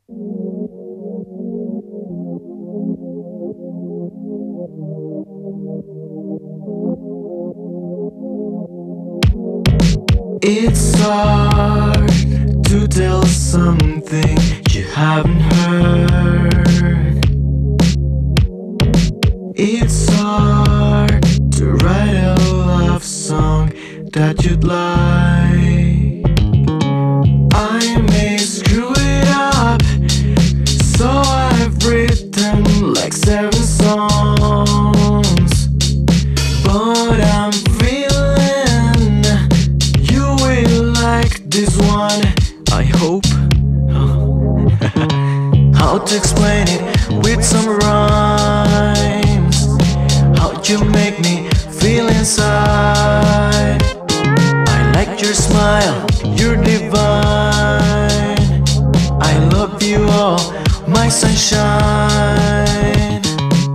It's hard to tell something you haven't heard. It's hard to write a love song that you'd like. I may screw it up, so I've written like 7 songs. But I'm feeling you will like this one, I hope. How to explain it with some rhymes? How'd you make me feel inside? I like your smile, you're divine. I love you all, my sunshine.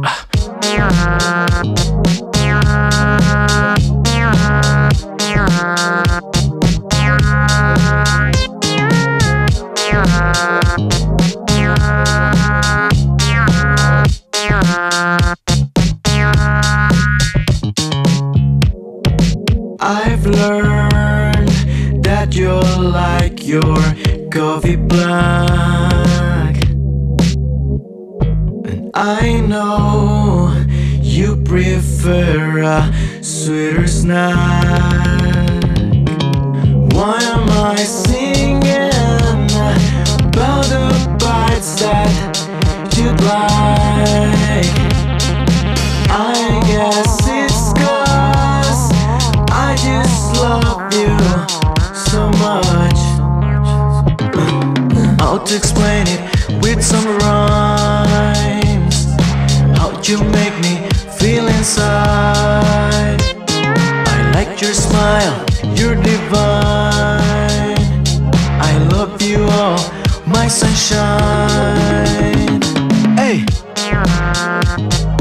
I've learned that you're like your coffee black, and I know you prefer a sweeter snack. Why am I singing about the bites that you'd like? I guess it's 'cause I just love you so much. How to explain it with some rhymes? How'd you make me feel inside? I like your smile, you're divine. I love you all, my sunshine. Hey!